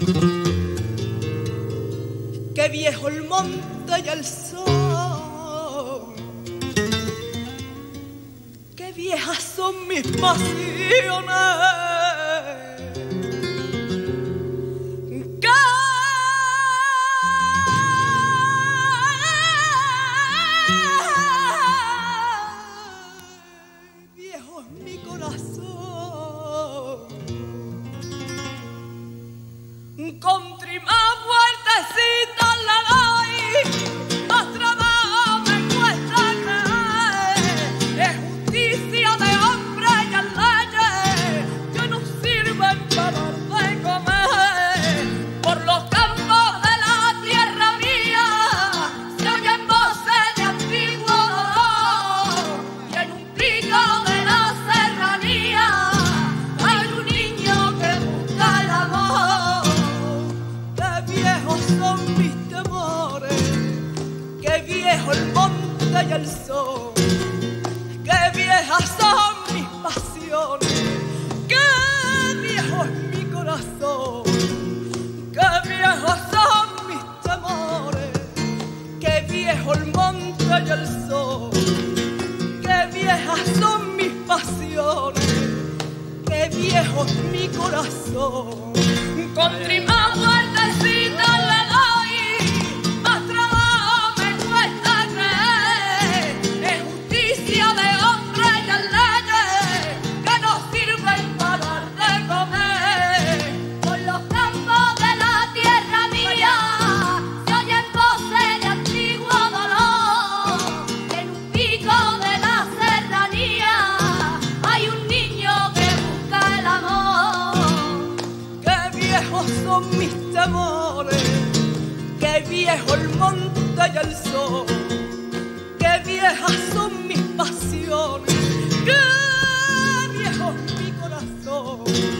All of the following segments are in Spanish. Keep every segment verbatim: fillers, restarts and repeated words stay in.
Qué viejo el monte y el sol, qué viejas son mis pasiones. Country más fuertecita la doy, más trabajo me cuesta creer. Es justicia de hombre y en leyes que no sirven para dar de comer. Por los campos de la tierra mía se oyen voces de antiguo dolor, y en un pico de la serranía hay un niño que busca el amor. Son mis temores, qué viejo el monte y el sol, qué viejas son mis pasiones, qué viejo es mi corazón, qué viejos son mis temores, qué viejo el monte y el sol, qué viejas son mis pasiones, qué viejo es mi corazón. Country más fuertecita le doy, más trabajo me cuesta creer. Es justicia de hombre y en leyes que no sirven para dar de comer. Por los campos de la tierra mía se oyen voces de antiguo dolor, y en un pico de la serranía hay un niño que busca el amor. Qué viejos son mis temores, qué viejo el monte y el sol, qué viejas son mis pasiones, qué viejo es mi corazón,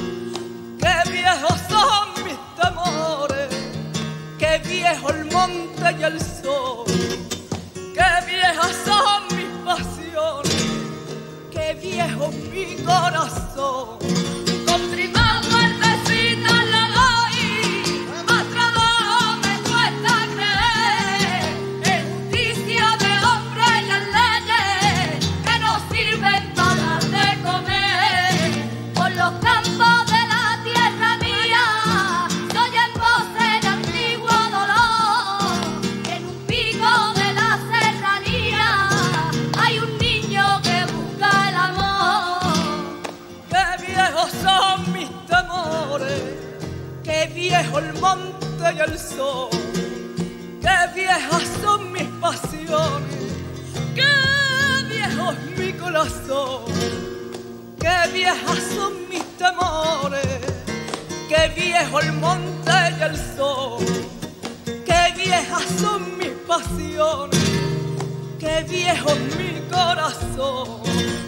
qué viejos son mis temores, qué viejo el monte y el sol, qué viejas son mis pasiones, qué viejo es mi corazón. Country más fuertecita le doy, más trabajo me cuesta creer. Es justicia de hombre y en leyes que no sirven para dar de comer. Por los campos de la tierra mía se oyen voces de antiguo dolor, y en un pico de la serranía hay un niño que busca el amor. Qué viejos son mis temores, qué viejo el monte y el sol, qué viejas son mis pasiones, qué viejo es mi corazón, qué viejas son mis temores, qué viejo el monte y el sol, qué viejas son mis pasiones, qué viejo es mi corazón.